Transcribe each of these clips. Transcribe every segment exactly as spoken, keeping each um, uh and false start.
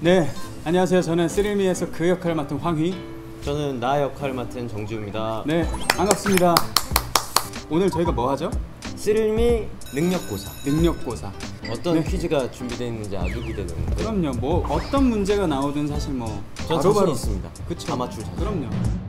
네, 안녕하세요. 저는 쓰릴미에서 그 역할을 맡은 황휘. 저는 나 역할을 맡은 정지우입니다. 네, 반갑습니다. 오늘 저희가 뭐 하죠? 쓰릴미 능력고사. 능력고사. 어떤 네. 퀴즈가 준비되어 있는지 아주 기대되는데. 그럼요. 뭐 어떤 문제가 나오든 사실 뭐 전 자신 바로 있습니다. 그쵸? 다 맞출 자신. 그럼요.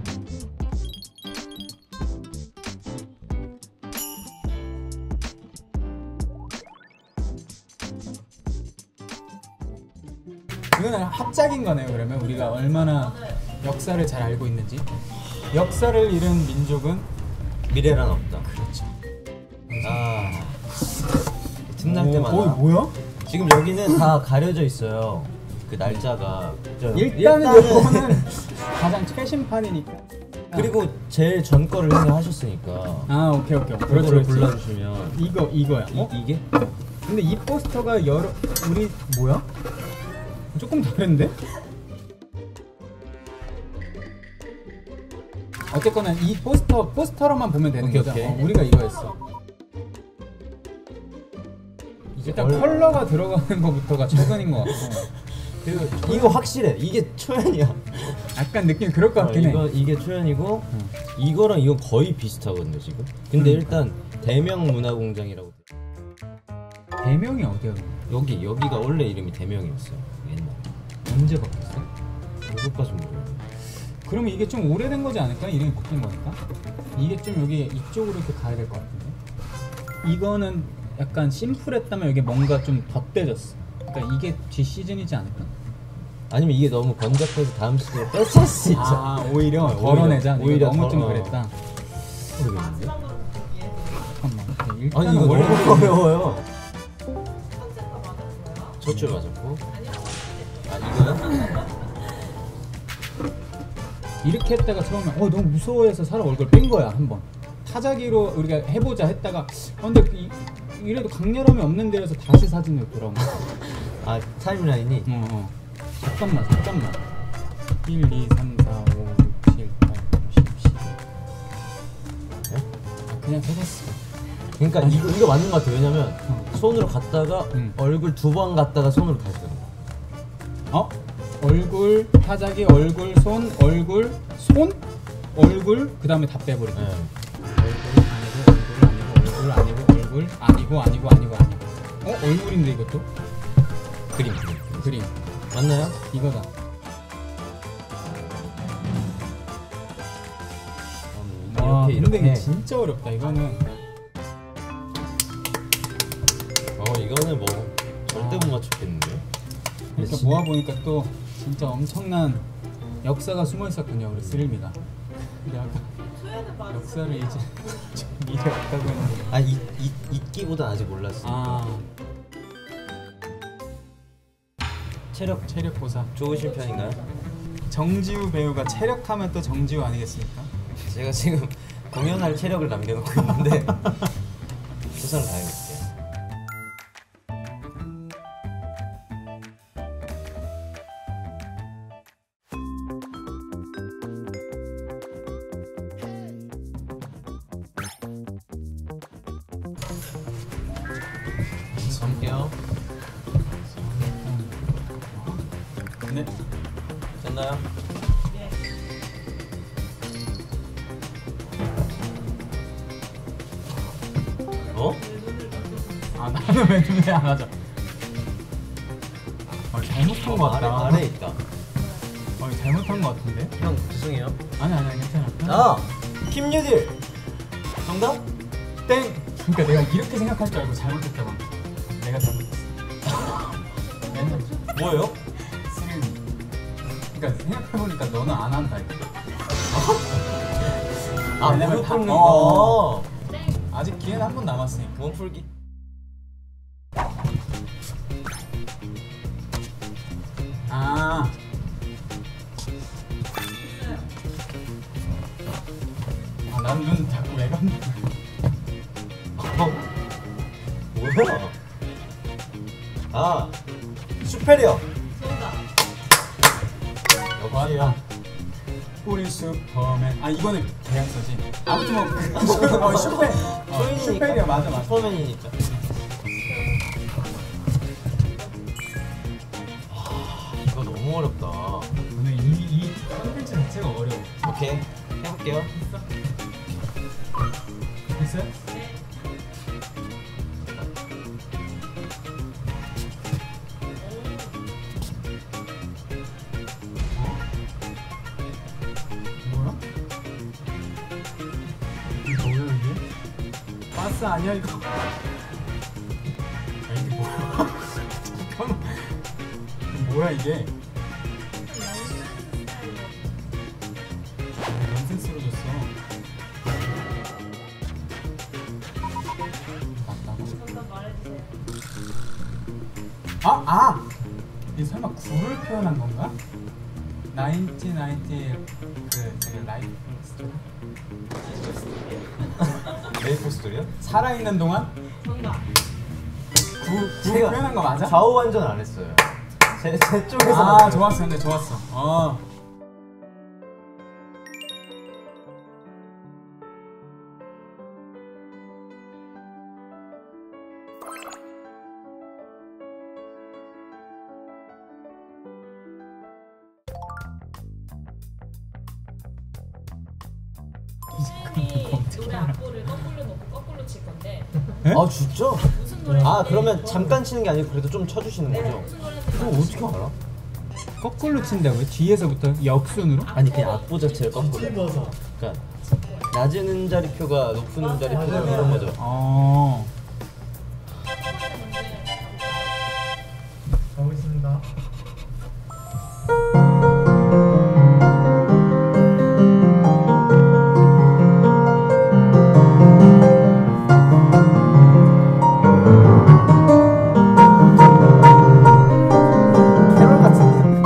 이거는 합작인 거네요. 그러면 우리가 얼마나 역사를 잘 알고 있는지. 역사를 잃은 민족은 미래란 없다. 그렇죠. 아, 틈날 때마다. 어, 뭐야? 지금 여기는 다 가려져 있어요. 그 날짜가. 일단은 이거는 가장 최신판이니까. 그리고 제일 전 거를 형이 하셨으니까. 아, 오케이 오케이. 그거를 골라주시면. 이거 이거야. 이, 어? 이게? 근데 이 포스터가 여러 우리 뭐야? 조금 다른데? 어쨌거나 이 포스터 포스터로만 보면 되는 오케이, 거죠. 오케이. 어, 우리가 이거였어. 일단 얼... 컬러가 들어가는 거부터가 최근인 것 같고. 그리고 이거 확실해. 이게 초연이야. 약간 느낌 그럴 것 같긴 어, 해. 이거 이게 초연이고 응. 이거랑 이건 거의 비슷하거든요 지금. 근데 음. 일단 대명 문화공장이라고. 대명이 어디야? 여기 여기가 원래 이름이 대명이었어요. 옛날. 언제 바뀌었어? 그것까지 모르겠어요. 그러면 이게 좀 오래된 거지 않을까? 이름이 바뀐 거니까? 이게 좀 여기 이쪽으로 이렇게 가야 될 것 같은데? 이거는 약간 심플했다면 여기 뭔가 좀 덧대졌어. 그러니까 이게 뒷시즌이지 않을까? 아니면 이게 너무 번잡해서 다음 시즌에 뺐을 수 있어. 아, 오히려 어, 덜어내자. 오히려, 오히려 너무 덜- 좀 어. 그랬다. 모르겠는데? 잠깐만. 일단은 아니 이거 원래 너무 어려워요. 저줄 맞았고. 아 이거요? 이렇게 했다가 처음에 어 너무 무서워해서 사람 얼굴 뺀 거야 한번. 타자기로 우리가 해보자 했다가 어, 근데 이, 이래도 강렬함이 없는 데에서 다시 사진으로 돌아온 거야. 아 타임라인이. 어, 어. 잠깐만 잠깐만. 일, 이, 삼, 사, 오, 육, 칠, 팔, 구, 십, 십일. 네? 그냥 해봤어. 그러니까 아니. 이거 이거 맞는 것 같아. 왜냐면 어. 손으로 갔다가 응. 얼굴 두 번 갔다가 손으로 다시 가는 거. 어? 얼굴, 타자기, 얼굴, 손, 얼굴, 손, 얼굴, 그 다음에 다 빼버리고. 네. 얼굴 아니고, 얼굴 아니고, 얼굴 아니고, 얼굴 아니고, 아니고, 아니고, 아니고. 어? 얼굴인데 이것도? 그림 그림. 그림. 맞나요? 이거다. 음, 와, 이렇게 근데 이렇게. 이게 진짜 어렵다. 이거는. 어 이거는 뭐 절대 못 맞췄겠는데. 이렇게 진- 모아보니까 또 진짜 엄청난 역사가 숨어 있었군요, 우리 쓰릴미가. 근데 아까 역사를 이제 미래 없다고 했는데. 아 이, 이, 있기보단 아직 몰랐어. 아, 체력 체력 고사. 좋으신 편인가요? 정지우 배우가 체력하면 또 정지우 아니겠습니까? 제가 지금 공연할 체력을 남겨놓고 있는데 최선을 다해볼게요. 갈게요. 네. 됐나요? 어? 아, 나는 왜 눈에 안 하죠? 어, 잘못한 거 아래, 같다. 아래에 있다. 어, 잘못한 거 같은데? 형 죄송해요. 아니 아니 아니, 괜찮아. 아! 김유딜! 정답? 땡! 그러니까 내가 이렇게 생각할 줄 알고 잘못했다고. 내가 잘못했어. 맨날 뭐예요? 쓰릴미. 그러니까 생각해보니까 너는 안 한다 이거. 아 왜냐면 무릎 다- 꿇는 어. 거. 아직 기회는 한 번 남았으니까. 몸풀기. 아. 아, 난 눈 자꾸 왜 감는 거야? 어? 뭐야? 아 슈페리어. 맞다. 우리 슈퍼맨. 아, 이거는 계약서지. 아무튼 뭐 그- 어, 슈페. 어, 슈페리어 맞아 맞아. 슈퍼맨이니까. 아 이거 너무 너무 어렵다. 오늘 이, 이 컨텐츠 자체가 어려워. 오케이, 해볼게요. 됐어요? 네. 뭐야? 이게 뭐야 이게? 바스 아니야 이거? 아 이게 뭐야? 잠깐만. 뭐야 이게? 넌센스로 줬어. 맞다고? 정답 말해주세요. 아! 아! 이게 설마 구를 표현한 건가? 나인틴 나인티 그 되게 라이프 스토리? 메이플 스토리요? 살아있는 동안? 정답. 구, 구 표현한 거 맞아? 좌우 완전 안 했어요. 제, 제 쪽에서. 아 맞아요. 좋았어 근데 좋았어. 어. 쌤이 노래 악보를 거꾸로 놓고 거꾸로 칠 건데 아 진짜? 무슨 노래? 아 그러면 잠깐 치는 게 아니고 그래도 좀 쳐주시는 네, 거죠? 무슨 노래? 그거 어떻게 알아? 거꾸로 친다고요? 뒤에서부터 역순으로? 아니 그냥 악보 자체를 거꾸로. 그러니까 낮은 음자리표가 높은 음자리표 이런 거죠. 어. 가보겠습니다. 캐롤 같은데?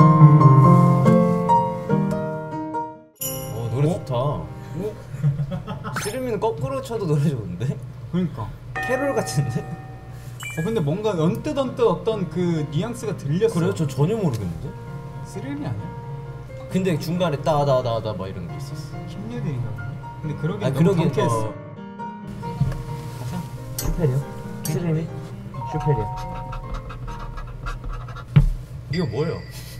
어 노래 좋다. 오? 시르미는 거꾸로 쳐도 노래 좋은데? 그러니까. 캐롤 같은데? 어 근데 뭔가 언뜻 언뜻 어떤 그 뉘앙스가 들렸어. 그래요? 저 전혀 모르겠는데? 스릴이 아니야? 근데 중간에 따다다다 막 이런 게 있었어. 킴류들인가 보네. 근데 그러긴 아 너무 그러긴 경쾌했어. 어... 슈페리어? 시르미? 슈페리어. 이거 뭐예요?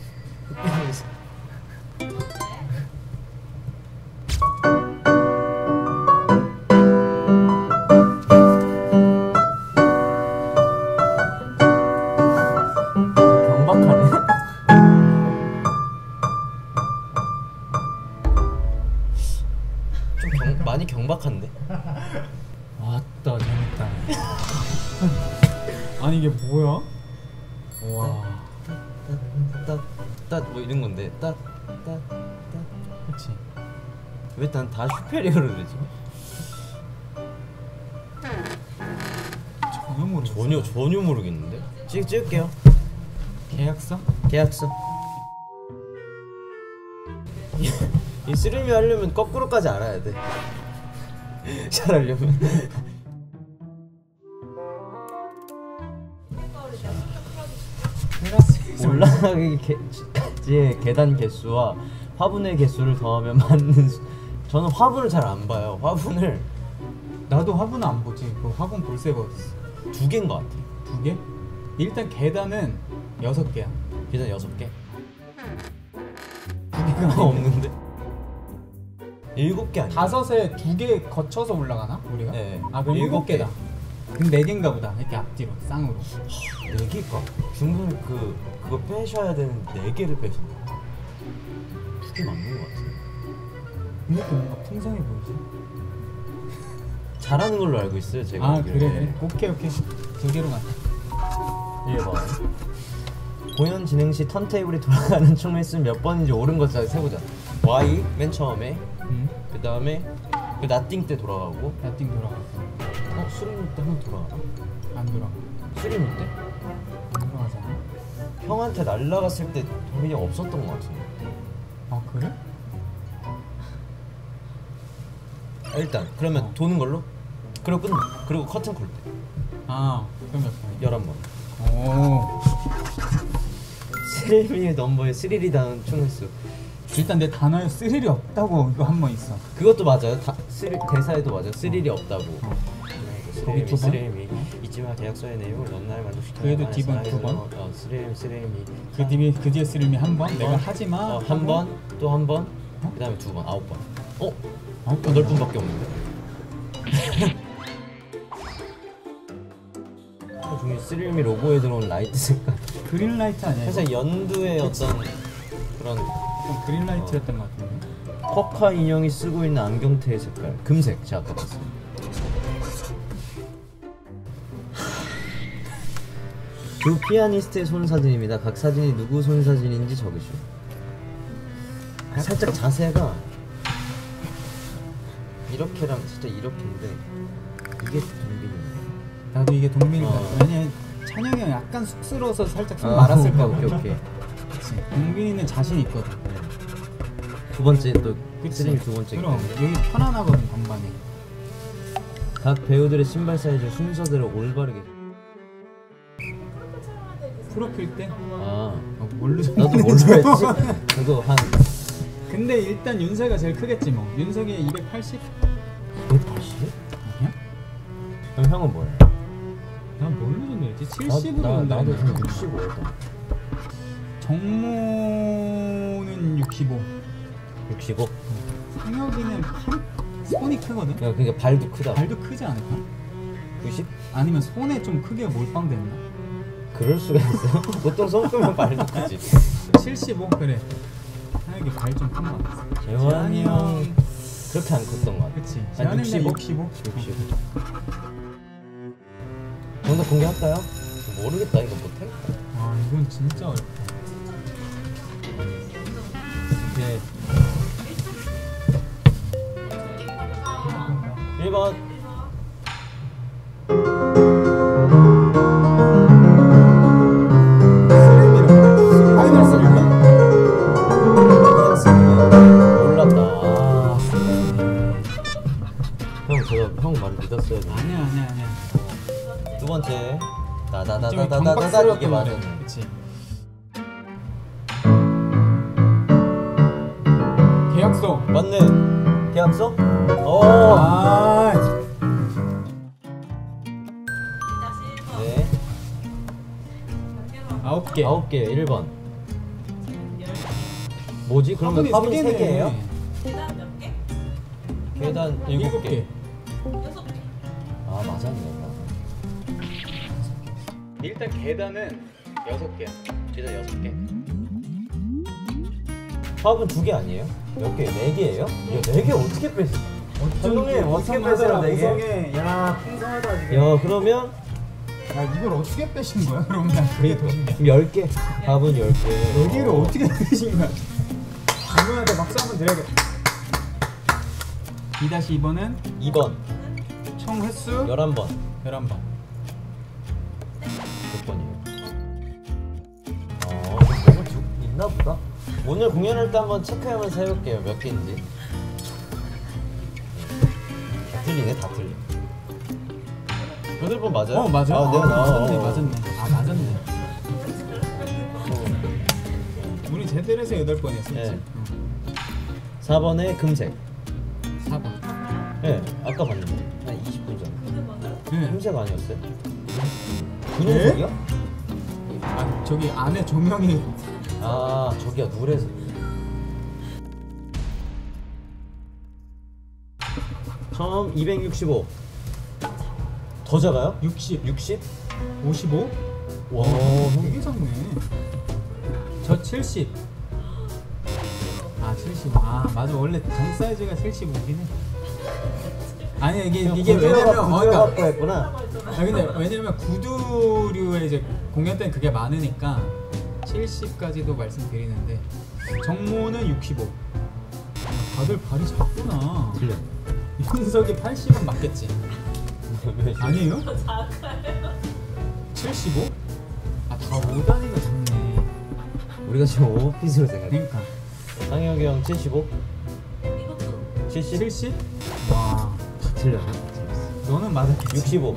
경박하네. 좀 경, 많이 경박한데? 왔다 재밌다. 아니 이게 뭐야? 와. 따따뭐 이런 건데 따따따 그렇지. 왜 난 다 슈페리어로 되지? 전혀 모르겠어. 전혀 전혀 모르겠는데. 찍 찍을게요. 계약서? 계약서. 이 스릴미 하려면 거꾸로까지 알아야 돼. 잘하려면. 테라스에서 올라가기 개, 계단 개수와 화분의 개수를 더하면 맞는 수... 저는 화분을 잘 안 봐요. 화분을 나도 화분 안 보지. 그 화분 볼 새가 어딨어. 두 개인 것 같아. 두 개? 일단 계단은 여섯 개야. 계단 여섯 개? 두 개가 아니야. 없는데? 일곱 개 아니야? 다섯에 두 개 거쳐서 올라가나 우리가? 네. 아 그럼 일곱 일곱 개. 개다. 그럼 네 개인가 보다. 이렇게 앞뒤로 쌍으로. 네 개가? 중간에 그 그거 빼셔야 되는데 네 개를 빼신다. 두 개 맞는 것 같아. 이것도 뭔가 풍성해 보이지? 잘하는 걸로 알고 있어요 제가. 아 알기로는. 그래 그래. 오케이 오케이. 두 개로 가자. 이게 봐. 공연 진행 시 턴테이블이 돌아가는 춤을 쓰면 몇 번인지 옳은 것을 세보자. Y 맨 처음에, 응? 그 다음에 그 나띵 때 돌아가고, 나띵 돌아가. 어 수림이 때 한번 돌아가나? 안 돌아가. 수림이 때 안 돌아가잖아. 형한테 날라갔을 때 돈이 없었던 것 같은데. 아 그래? 아, 일단 그러면 어. 도는 걸로. 그리고 끝. 그리고 커튼 콜 때 아 그럼 몇 번? 열한 번. 오. 스릴미의 넘버에 스릴이 닿은 총 횟수. 일단 내 단어에 스릴이 없다고 이거 한 번 있어. 그것도 맞아요. 다, 스릴, 대사에도 맞아요. 스릴이 없다고. 어. 거기 스릴미 두 번? 스릴미 잊지마 계약서의 내용을 넌 나를 만족시켜. 그래도 D번 두 번? 어 쓰레임 쓰레임이 그 뒤에 그 뒤에 쓰림이 한 번. 내가 하지마. 어, 한 번, 또 한 번, 어? 그 다음에 두 번, 아홉 번. 어? 아홉 여덟 분밖에 없는데? 중에 쓰레미 로고에 들어온 라이트 색깔. 그린라이트 아니야? 이거? 살짝 연두의 그치. 어떤 그런 좀 그린라이트였던 것 같은데. 쿼카 인형이 쓰고 있는 안경테의 색깔 금색. 제가 아까 봤어요. 두 피아니스트의 손 사진입니다. 각 사진이 누구 손 사진인지 적으시오. 살짝 자세가 이렇게랑 진짜 이렇게인데 이게 동빈이네. 나도 이게 동민이 어. 같아. 왜냐면 찬영이 형 약간 쑥스러워서 살짝 손 아, 말았을까 오케이, 봐. 오케이, 오케이. 그치. 동민이는 자신 있거든. 두 번째 또 그치. 쓰림이 두 번째. 그럼 여기 편안하거든 건반이. 각 배우들의 신발 사이즈 순서대로 올바르게. 프로필 때? 아 어, 뭘로 나도 뭘로 했지? 저도 한 근데 일단 윤석이가 제일 크겠지 뭐. 윤석이 이백팔십? 백팔십? 아니야? 그럼 형은 뭐야? 난 뭘로 정도였지? 칠십으로 나, 나, 나도 정도 육십오였다. 정모는 육십오. 육십오? 상혁이는 팔? 손이 크거든? 야, 그러니까 발도 크다. 발도 크지 않을까? 구십? 아니면 손에 좀 크게 몰빵됐나? 그럴 수가 있어. 보통 손 크면 발도 크지. 칠십오? 그래. 상혁이 발 좀 큰 거 같아. 재환이 형 그렇게 안 컸던 것 같아. 그치. 한 재환이는 육십오? 육십오? 육십오. 정답 공개할까요? 모르겠다. 이거 못해? 아 이건 진짜 어렵다. 오케이. 일 번. 파이널 쓰리가? 몰랐다. 아. 형 제가 형 말을 믿었어야 돼. 아니야 아니야 아니야. 두 번째. 좀 다다다다다다다 경박스러웠던 이게 거래. 맞았네. 그치. 계약서. 맞네. 계약서? 오. 아. 네. 아홉 개. 아홉 개. 일 번. 뭐지? 그러면 화분이 화분이 세 세 개네. 개예요? 계단 몇 개? 계단 일곱 일곱 개. 개. 여섯 개. 아 맞았네. 일단 계단은 여섯 개야. 계단 여섯 개. 화분 두 개 아니에요? 몇 개? 네 개예요? 야, 네 개 어떻게 뺐어? 감독님 어떻게 빼세요? 네 개? 우성에 야 풍성하다 지금. 야 그러면 야 이걸 어떻게 빼신 거야? 그럼 난 그게 더 신기해. 그럼 열 개. 화분 열 개. 여기를 어떻게 빼신 거야? 이분한테 박수 한번 드려야겠다. 이 이 번은 이 번. 총 횟수 열한 번. 열한 번. 몇 번이에요? 어, 이거 뭐가 쭉 있나 보다. 오늘 공연할 때 한번 체크하면서 해볼게요. 몇 개인지. 다 틀리네, 다 틀려. 여덟 번 맞아요? 어 맞아. 아, 네, 아, 맞았네 어, 어. 맞았네. 아 맞았네. 우리 제대로해서 여덟 번 했었지. 네. 어. 사 번에 금색. 사 번. 네, 아까 봤는데. 한 이십 분 전. 네. 금색 아니었어요? 분홍색이요? 아 저기 안에 조명이 아, 저기야, 누래색. 처음 이백육십오. 더 작아요? 육십, 육십? 오십오. 와, 되게 작네. 저 칠십. 아 칠십. 아 맞아 원래 정 사이즈가 칠십오긴 해. 아니 이게 이게 왜냐면 어 갖고 그러니까 했구나. 아 근데 왜냐면 구두류의 이제 공연 때는 그게 많으니까 칠십까지도 말씀드리는데 정모는 육십오. 다들 발이 작구나. 틀려. 현석이 팔십은 맞겠지? 아니에요? 칠십오? 아 다 오 단위가 작네. 우리가 지금 오피스로 생각해. 그러니까 상혁이 형 칠십오? 이것도 칠십? 칠십? 와 다 틀려. 너는 맞았겠지? 육십오.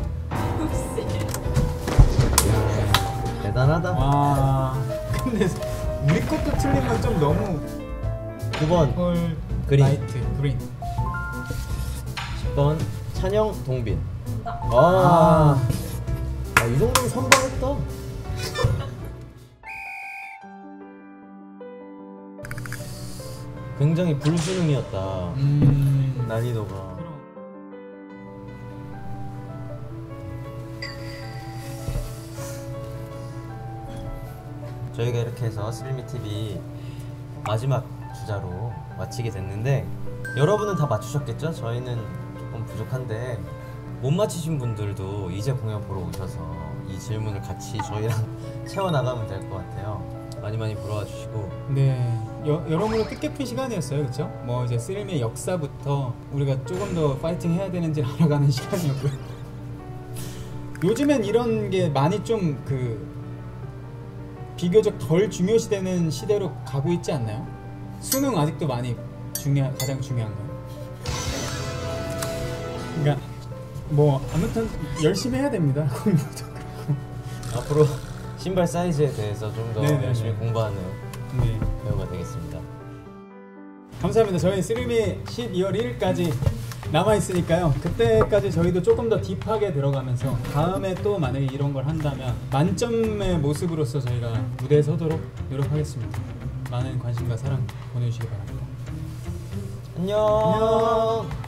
대단하다. 와 근데 우리 것도 틀린 건 좀 너무 구 번 헐 그린. 라이트 그린. 십 번 찬영 동빈. 정답. 아, 아, 이 정도면 선방했다. 굉장히 불수능이었다. 음. 난이도가. 저희가 이렇게 해서 스릴미티비 마지막 주자로 마치게 됐는데 여러분은 다 맞추셨겠죠? 저희는 조금 부족한데 못 맞히신 분들도 이제 공연 보러 오셔서 이 질문을 같이 저희랑 채워나가면 될 것 같아요. 많이 많이 보러와 주시고. 네, 여, 여러모로 뜻깊은 시간이었어요, 그렇죠? 뭐 이제 스릴미의 역사부터 우리가 조금 더 파이팅 해야 되는지 알아가는 시간이었고요. 요즘엔 이런 게 많이 좀 그 비교적 덜 중요시되는 시대로 가고 있지 않나요? 수능 아직도 많이 중요 가장 중요한 거예요. 그러니까 뭐 아무튼 열심히 해야 됩니다. 공부도 그렇고. 앞으로 신발 사이즈에 대해서 좀 더 열심히 공부하는 네. 배우가 되겠습니다. 감사합니다. 저희 스릴미 십이월 일일까지 남아있으니까요. 그때까지 저희도 조금 더 딥하게 들어가면서 다음에 또 만약에 이런 걸 한다면 만점의 모습으로서 저희가 무대에 서도록 노력하겠습니다. 많은 관심과 사랑 보내주시기 바랍니다. 안녕. 안녕.